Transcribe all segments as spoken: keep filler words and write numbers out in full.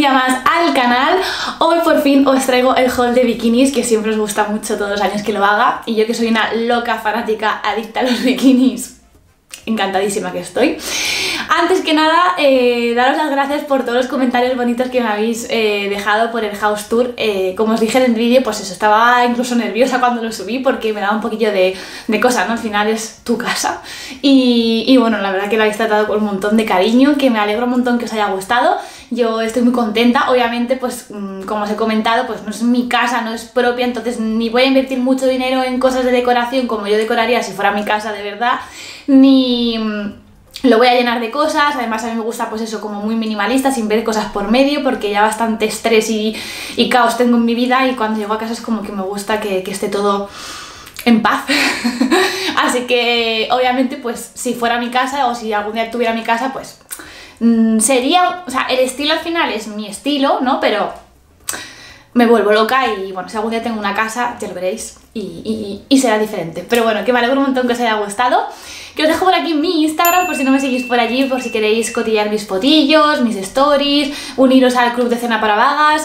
día más al canal. Hoy por fin os traigo el haul de bikinis, que siempre os gusta mucho todos los años que lo haga, y yo que soy una loca fanática adicta a los bikinis, encantadísima que estoy. Antes que nada, eh, daros las gracias por todos los comentarios bonitos que me habéis eh, dejado por el house tour. Eh, como os dije en el vídeo, pues eso, estaba incluso nerviosa cuando lo subí porque me daba un poquillo de, de cosa, ¿no? Al final es tu casa. Y, y bueno, la verdad que lo habéis tratado con un montón de cariño, que me alegro un montón que os haya gustado. Yo estoy muy contenta. Obviamente, pues como os he comentado, pues no es mi casa, no es propia, entonces ni voy a invertir mucho dinero en cosas de decoración como yo decoraría si fuera mi casa de verdad, ni lo voy a llenar de cosas. Además a mí me gusta pues eso, como muy minimalista, sin ver cosas por medio, porque ya bastante estrés y, y caos tengo en mi vida, y cuando llego a casa es como que me gusta que, que esté todo en paz. Así que obviamente pues si fuera mi casa, o si algún día tuviera mi casa, pues mmm, sería, o sea, el estilo al final es mi estilo, ¿no? Pero me vuelvo loca y bueno, si algún día tengo una casa, ya lo veréis, y, y, y será diferente. Pero bueno, que me alegro un montón que os haya gustado. Que os dejo por aquí mi Instagram, por si no me seguís por allí, por si queréis cotillar mis fotillos, mis stories, uniros al club de cena para vagas.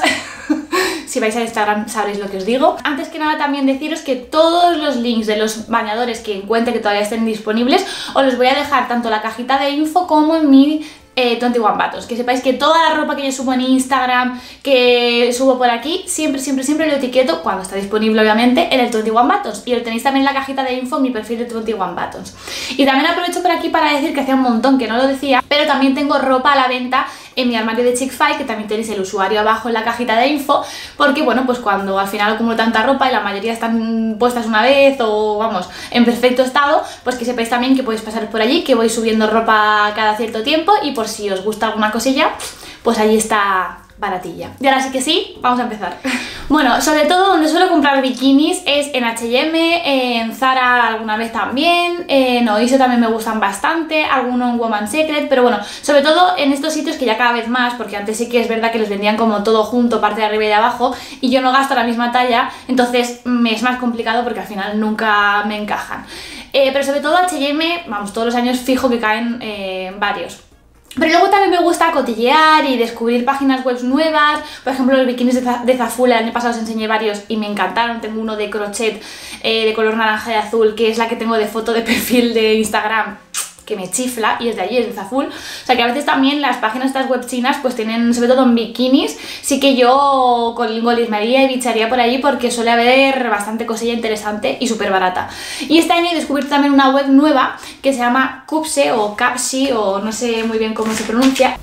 Si vais a Instagram sabréis lo que os digo. Antes que nada también deciros que todos los links de los bañadores que encuentre que todavía estén disponibles os los voy a dejar tanto en la cajita de info como en mi Eh, veintiuno Battles. Que sepáis que toda la ropa que yo subo en Instagram, que subo por aquí, siempre, siempre, siempre lo etiqueto, cuando está disponible obviamente, en el veintiuno Battles, y lo tenéis también en la cajita de info, mi perfil de veintiuno Battles. Y también aprovecho por aquí para decir que hacía un montón que no lo decía, pero también tengo ropa a la venta en mi armario de Chick-fil, que también tenéis el usuario abajo en la cajita de info, porque bueno, pues cuando al final acumulo tanta ropa y la mayoría están puestas una vez o vamos, en perfecto estado, pues que sepáis también que podéis pasar por allí, que voy subiendo ropa cada cierto tiempo, y por si os gusta alguna cosilla, pues allí está baratilla. Y ahora sí que sí, vamos a empezar. Bueno, sobre todo donde suelo comprar bikinis es en H y M, en Zara alguna vez también, en Oysho también me gustan bastante, alguno en Woman's Secret, pero bueno, sobre todo en estos sitios que ya cada vez más, porque antes sí que es verdad que los vendían como todo junto, parte de arriba y de abajo, y yo no gasto la misma talla, entonces me es más complicado porque al final nunca me encajan. Eh, pero sobre todo H y M, vamos, todos los años fijo que caen eh, varios. Pero luego también me gusta cotillear y descubrir páginas web nuevas. Por ejemplo, los bikinis de, de Zaful, el año pasado os enseñé varios y me encantaron. Tengo uno de crochet eh, de color naranja y azul, que es la que tengo de foto de perfil de Instagram, que me chifla, y es de allí, es de Zaful. O sea que a veces también las páginas estas web chinas pues tienen, sobre todo en bikinis, sí que yo golismaría y bicharía por allí porque suele haber bastante cosilla interesante y súper barata. Y este año he descubierto también una web nueva que se llama Cupse o Capsi, o no sé muy bien cómo se pronuncia.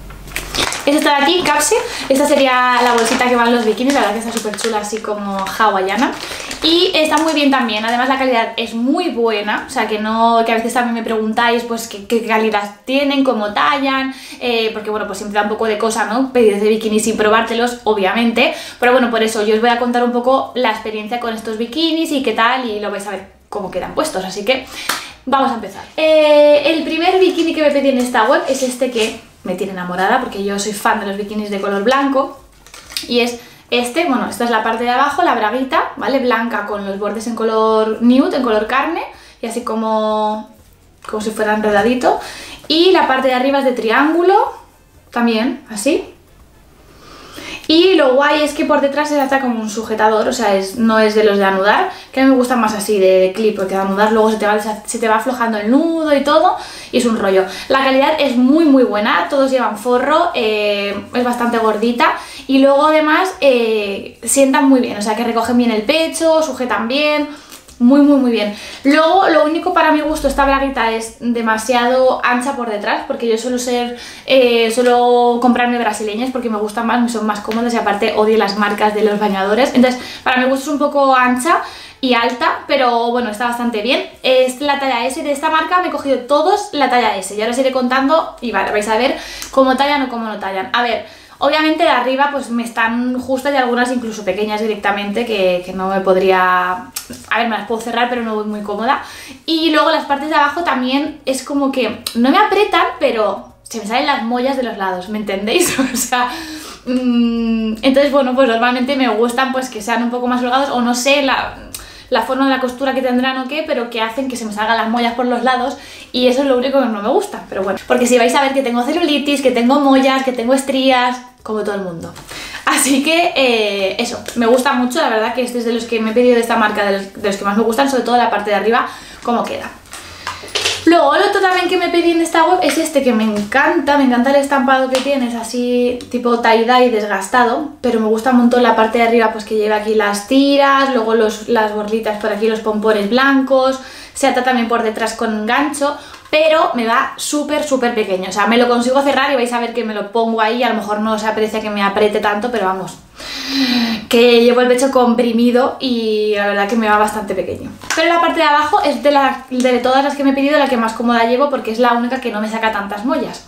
Es esta de aquí, Capsi. Esta sería la bolsita que van los bikinis, la verdad que está súper chula, así como hawaiana. Y está muy bien también, además la calidad es muy buena, o sea que no, que a veces también me preguntáis pues qué, qué calidad tienen, cómo tallan, eh, porque bueno, pues siempre da un poco de cosa, ¿no? Pedir de bikinis sin probártelos, obviamente, pero bueno, por eso yo os voy a contar un poco la experiencia con estos bikinis y qué tal, y lo vais a ver cómo quedan puestos, así que vamos a empezar. Eh, el primer bikini que me pedí en esta web es este que me tiene enamorada, porque yo soy fan de los bikinis de color blanco, y es este. Bueno, esta es la parte de abajo, la braguita, ¿vale? Blanca con los bordes en color nude, en color carne, y así como, como si fuera enredadito. Y la parte de arriba es de triángulo, también, así. Y lo guay es que por detrás se hace como un sujetador, o sea, es, no es de los de anudar, que a mí me gustan más así de, de clip, porque de anudar luego se te, va, se te va aflojando el nudo y todo, y es un rollo. La calidad es muy muy buena, todos llevan forro, eh, es bastante gordita, y luego además eh, sientan muy bien, o sea que recogen bien el pecho, sujetan bien, muy muy muy bien. Luego lo único, para mi gusto, esta braguita es demasiado ancha por detrás, porque yo suelo ser eh, suelo comprarme brasileñas porque me gustan más, me son más cómodas, y aparte odio las marcas de los bañadores, entonces para mi gusto es un poco ancha y alta, pero bueno, está bastante bien. Es la talla ese, de esta marca me he cogido todos la talla ese, y ahora os iré contando y vale, vais a ver cómo tallan o cómo no tallan. A ver, obviamente de arriba pues me están justas, y algunas incluso pequeñas directamente que, que no me podría... A ver, me las puedo cerrar pero no voy muy cómoda. Y luego las partes de abajo también es como que no me aprietan, pero se me salen las mollas de los lados, ¿me entendéis? O sea... Mmm, entonces bueno, pues normalmente me gustan pues que sean un poco más holgados, o no sé, la... la forma de la costura que tendrán o qué, pero que hacen que se me salgan las mollas por los lados y eso es lo único que no me gusta, pero bueno. Porque si vais a ver que tengo celulitis, que tengo mollas, que tengo estrías, como todo el mundo. Así que eh, eso, me gusta mucho, la verdad que este es de los que me he pedido de esta marca, de los, de los que más me gustan, sobre todo la parte de arriba, cómo queda. Luego, el otro también que me pedí en esta web es este que me encanta, me encanta el estampado que tiene, es así tipo tie-dye desgastado, pero me gusta un montón la parte de arriba, pues que lleva aquí las tiras, luego los, las borlitas por aquí, los pompones blancos, se ata también por detrás con gancho, pero me va súper súper pequeño, o sea, me lo consigo cerrar y vais a ver que me lo pongo ahí, a lo mejor no os aprecia que me apriete tanto, pero vamos, que llevo el pecho comprimido y la verdad que me va bastante pequeño. Pero la parte de abajo es de, la, de todas las que me he pedido la que más cómoda llevo porque es la única que no me saca tantas mollas.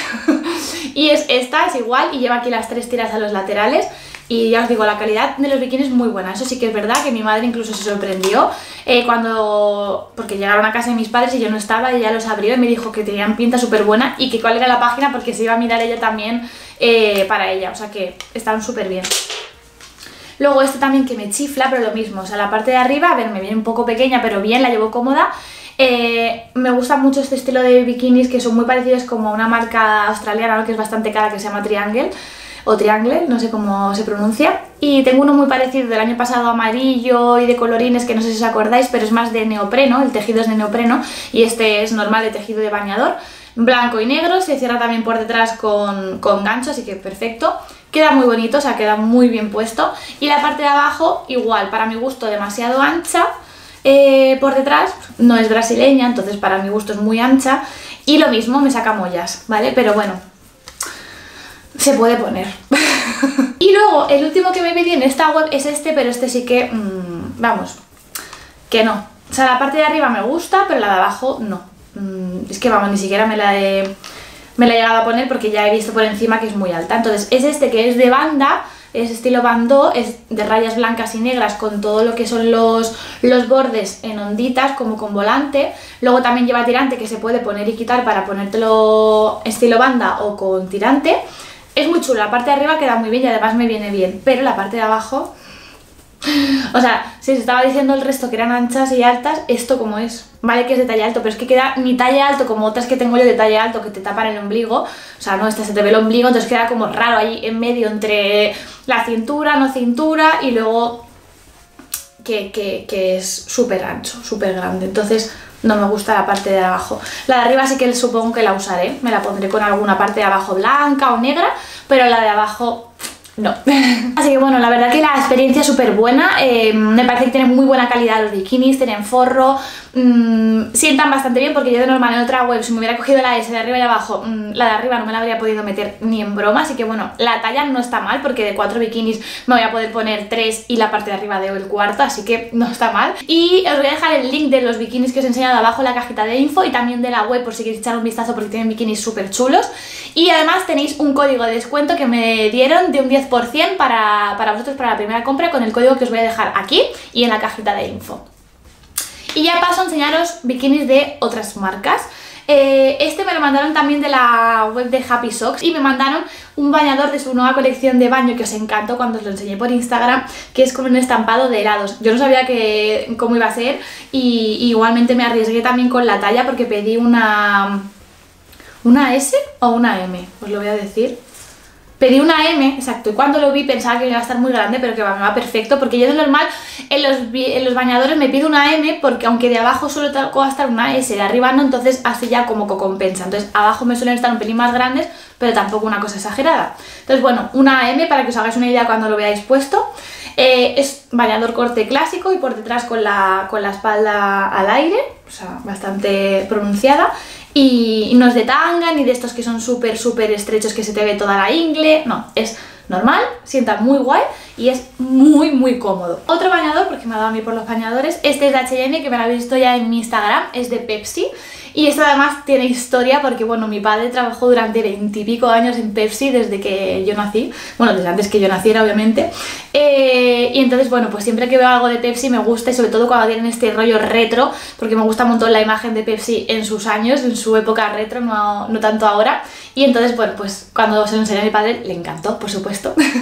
Y es esta, es igual y lleva aquí las tres tiras a los laterales. Y ya os digo, la calidad de los bikinis es muy buena. Eso sí que es verdad que mi madre incluso se sorprendió eh, cuando... porque llegaron a casa de mis padres y yo no estaba y ella los abrió y me dijo que tenían pinta súper buena y que cuál era la página porque se iba a mirar ella también eh, para ella. O sea que estaban súper bien. Luego este también que me chifla, pero lo mismo. O sea, la parte de arriba, a ver, me viene un poco pequeña, pero bien, la llevo cómoda. Eh, me gusta mucho este estilo de bikinis que son muy parecidos como a una marca australiana, ¿no? Que es bastante cara, que se llama Triangle. O Triangle, no sé cómo se pronuncia. Y tengo uno muy parecido del año pasado, amarillo y de colorines, que no sé si os acordáis, pero es más de neopreno, el tejido es de neopreno y este es normal de tejido de bañador. Blanco y negro, se cierra también por detrás con, con gancho, así que perfecto. Queda muy bonito, o sea, queda muy bien puesto. Y la parte de abajo, igual, para mi gusto demasiado ancha. Eh, por detrás, no es brasileña, entonces para mi gusto es muy ancha. Y lo mismo, me saca mollas, ¿vale? Pero bueno, se puede poner. Y luego, el último que me pedí en esta web es este, pero este sí que, mmm, vamos, que no. O sea, la parte de arriba me gusta, pero la de abajo no. Mm, es que vamos, ni siquiera me la he, me la he llegado a poner porque ya he visto por encima que es muy alta. Entonces, es este que es de banda, es estilo bandó, es de rayas blancas y negras con todo lo que son los, los bordes en onditas, como con volante. Luego también lleva tirante que se puede poner y quitar para ponértelo estilo banda o con tirante. Es muy chulo, la parte de arriba queda muy bien y además me viene bien, pero la parte de abajo... O sea, si os estaba diciendo el resto que eran anchas y altas, esto como es, vale que es de talla alto, pero es que queda ni talla alto como otras que tengo yo de talla alto que te tapan el ombligo. O sea, no, esta se te ve el ombligo, entonces queda como raro ahí en medio entre la cintura, no cintura y luego que, que, que es súper ancho, súper grande, entonces no me gusta la parte de abajo. La de arriba sí que supongo que la usaré, me la pondré con alguna parte de abajo blanca o negra, pero la de abajo... no. Así que bueno, la verdad que la experiencia es súper buena, eh, me parece que tienen muy buena calidad los bikinis, tienen forro, mmm, sientan bastante bien porque yo de normal en otra web si me hubiera cogido la S de arriba y abajo, mmm, la de arriba no me la habría podido meter ni en broma, así que bueno, la talla no está mal porque de cuatro bikinis me voy a poder poner tres y la parte de arriba de el cuarto, así que no está mal. Y os voy a dejar el link de los bikinis que os he enseñado abajo en la cajita de info y también de la web por si queréis echar un vistazo porque tienen bikinis súper chulos. Y además tenéis un código de descuento que me dieron de un diez por ciento para, para vosotros para la primera compra con el código que os voy a dejar aquí y en la cajita de info. Y ya paso a enseñaros bikinis de otras marcas. Eh, este me lo mandaron también de la web de Happy Socks y me mandaron un bañador de su nueva colección de baño que os encantó cuando os lo enseñé por Instagram, que es como un estampado de helados. Yo no sabía que, cómo iba a ser y, y igualmente me arriesgué también con la talla porque pedí una, una S o una M, os lo voy a decir. Pedí una M, exacto, y cuando lo vi pensaba que iba a estar muy grande, pero que va, me va perfecto, porque yo de normal en los, en los bañadores me pido una M, porque aunque de abajo solo tengo va a estar una S, de arriba no, entonces así ya como que compensa. Entonces abajo me suelen estar un pelín más grandes, pero tampoco una cosa exagerada. Entonces bueno, una M para que os hagáis una idea cuando lo veáis puesto. Eh, es bañador corte clásico y por detrás con la, con la espalda al aire, o sea, bastante pronunciada. Y no es de tanga ni de estos que son súper súper estrechos que se te ve toda la ingle, no, es normal, sienta muy guay y es muy muy cómodo. Otro bañador, porque me ha dado a mí por los bañadores, este es de H y M, que me lo habéis visto ya en mi Instagram, es de Pepsi. Y esto además tiene historia porque, bueno, mi padre trabajó durante veintipico años en Pepsi desde que yo nací, bueno, desde antes que yo naciera, obviamente. Eh, y entonces, bueno, pues siempre que veo algo de Pepsi me gusta y sobre todo cuando tienen este rollo retro, porque me gusta un montón la imagen de Pepsi en sus años, en su época retro, no, no tanto ahora. Y entonces, bueno, pues cuando se lo enseñé a mi padre le encantó, por supuesto.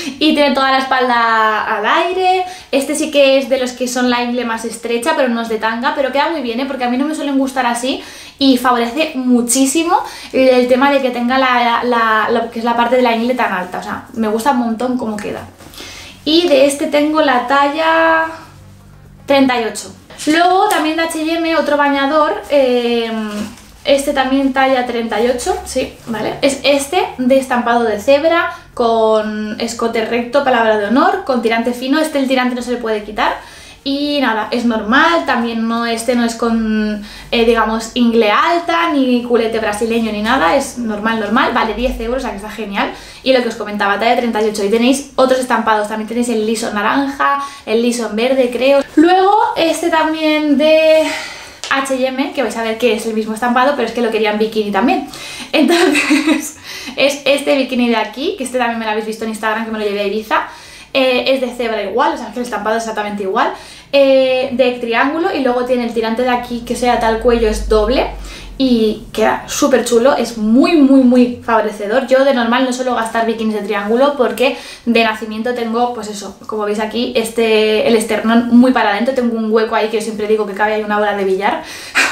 y tiene toda la espalda al aire. Este sí que es de los que son la ingle más estrecha, pero no es de tanga, pero queda muy bien, ¿eh? Porque a mí no me suelen gustar así y favorece muchísimo el tema de que tenga la, la, lo que es la parte de la ingle tan alta, o sea, me gusta un montón cómo queda. Y de este tengo la talla treinta y ocho. Luego también de H y M otro bañador, eh, este también talla treinta y ocho, sí, vale. Es este de estampado de cebra, con escote recto, palabra de honor, con tirante fino. Este el tirante no se le puede quitar. Y nada, es normal, también no, este no es con, eh, digamos, ingle alta, ni culete brasileño, ni nada, es normal, normal, vale diez euros, o sea que está genial. Y lo que os comentaba, talla treinta y ocho, y tenéis otros estampados, también tenéis el liso naranja, el liso en verde, creo. Luego, este también de H y M, que vais a ver que es el mismo estampado, pero es que lo quería en bikini también. Entonces, es este bikini de aquí, que este también me lo habéis visto en Instagram, que me lo llevé a Ibiza. Eh, es de cebra igual, o sea que el estampado es exactamente igual, eh, de triángulo, y luego tiene el tirante de aquí que sea tal cuello, es doble y queda súper chulo, es muy muy muy favorecedor. Yo de normal no suelo gastar bikinis de triángulo porque de nacimiento tengo, pues eso, como veis aquí, este, el esternón muy para adentro, tengo un hueco ahí que yo siempre digo que cabe ahí una bola de billar.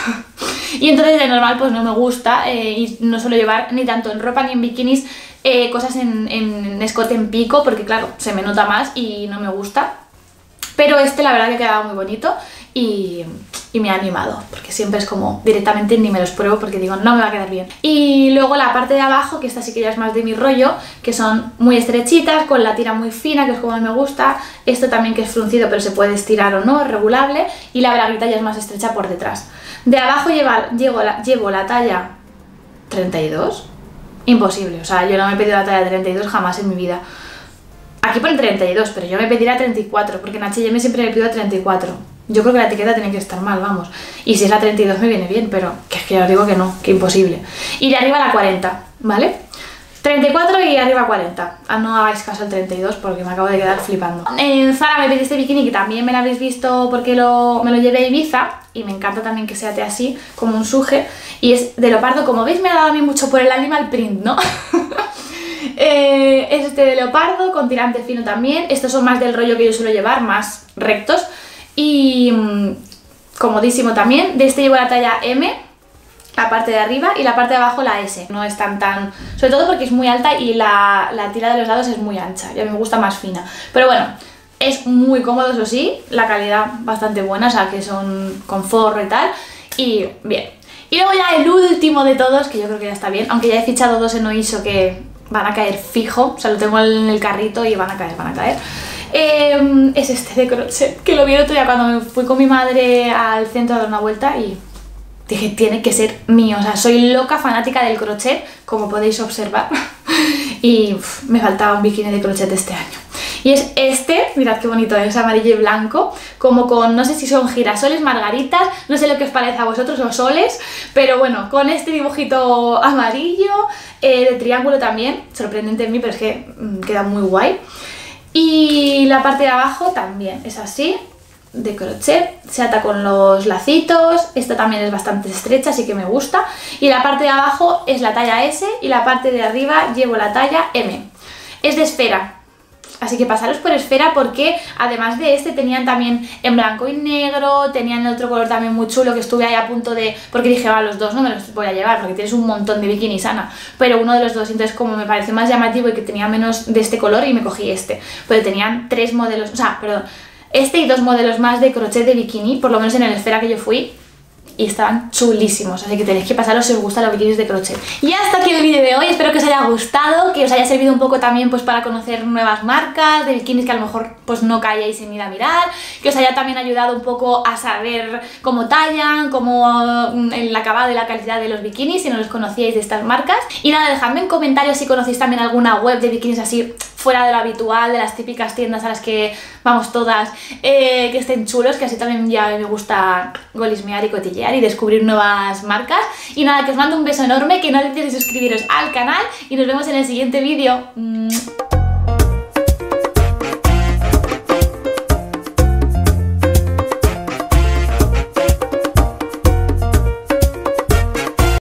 Y entonces de normal pues no me gusta, eh, y no suelo llevar ni tanto en ropa ni en bikinis eh, cosas en, en escote en pico, porque claro, se me nota más y no me gusta. Pero este la verdad que quedaba muy bonito y, y me ha animado, porque siempre es como directamente ni me los pruebo porque digo no me va a quedar bien. Y luego la parte de abajo, que esta sí que ya es más de mi rollo, que son muy estrechitas, con la tira muy fina, que es como a mí me gusta. Esto también que es fruncido pero se puede estirar o no, es regulable, y la braguita ya es más estrecha por detrás. De abajo lleva, llevo, la, llevo la talla treinta y dos, imposible, o sea, yo no me he pedido la talla treinta y dos jamás en mi vida. Aquí pone treinta y dos, pero yo me pediría treinta y cuatro, porque en H y M siempre me pido treinta y cuatro. Yo creo que la etiqueta tiene que estar mal, vamos. Y si es la treinta y dos me viene bien, pero que es que ya os digo que no, que imposible. Y de arriba la cuarenta, ¿vale? treinta y cuatro y arriba cuarenta. Ah, no hagáis caso al treinta y dos porque me acabo de quedar flipando. En Zara me pedí este bikini que también me lo habéis visto porque lo, me lo llevé a Ibiza. Y me encanta también que sea así, como un suje. Y es de leopardo, como veis me ha dado a mí mucho por el animal print, ¿no? eh, es este de leopardo, con tirante fino también. Estos son más del rollo que yo suelo llevar, más rectos. Y mmm, comodísimo también. De este llevo la talla M, la parte de arriba, y la parte de abajo la S. No es tan tan... Sobre todo porque es muy alta y la, la tira de los lados es muy ancha. Y a mí me gusta más fina. Pero bueno, es muy cómodo, eso sí. La calidad bastante buena, o sea que son con forro y tal. Y bien. Y luego ya el último de todos, que yo creo que ya está bien. Aunque ya he fichado dos en Oiso que van a caer fijo. O sea, lo tengo en el carrito y van a caer, van a caer. Eh, es este de crochet, que lo vi el otro día cuando me fui con mi madre al centro a dar una vuelta y dije, tiene que ser mío. O sea, soy loca fanática del crochet, como podéis observar. Y uf, me faltaba un bikini de crochet este año. Y es este, mirad qué bonito, es amarillo y blanco, como con, no sé si son girasoles, margaritas, no sé lo que os parece a vosotros, o soles, pero bueno, con este dibujito amarillo, eh, de triángulo también, sorprendente en mí, pero es que mmm, queda muy guay. Y la parte de abajo también es así, de crochet, se ata con los lacitos. Esta también es bastante estrecha, así que me gusta. Y la parte de abajo es la talla S y la parte de arriba llevo la talla M. Es de esfera, así que pasaros por esfera porque además de este tenían también en blanco y negro, tenían otro color también muy chulo que estuve ahí a punto de... Porque dije, va, los dos no me los voy a llevar porque tienes un montón de bikinis, Ana. Pero uno de los dos, entonces como me pareció más llamativo y que tenía menos de este color y me cogí este. Pero tenían tres modelos, o sea, perdón, este y dos modelos más de crochet de bikini, por lo menos en el esfera que yo fui. Y estaban chulísimos, así que tenéis que pasaros si os gustan los bikinis de crochet. Y hasta aquí el vídeo de hoy, espero que os haya gustado, que os haya servido un poco también pues para conocer nuevas marcas de bikinis que a lo mejor pues no caíais en ir a mirar, que os haya también ayudado un poco a saber cómo tallan, cómo el acabado y la calidad de los bikinis, si no los conocíais de estas marcas. Y nada, dejadme en comentarios si conocéis también alguna web de bikinis así fuera de lo habitual, de las típicas tiendas a las que vamos todas, eh, que estén chulos, que así también ya me gusta golismear y cotillear y descubrir nuevas marcas. Y nada, que os mando un beso enorme, que no olvidéis de suscribiros al canal y nos vemos en el siguiente vídeo.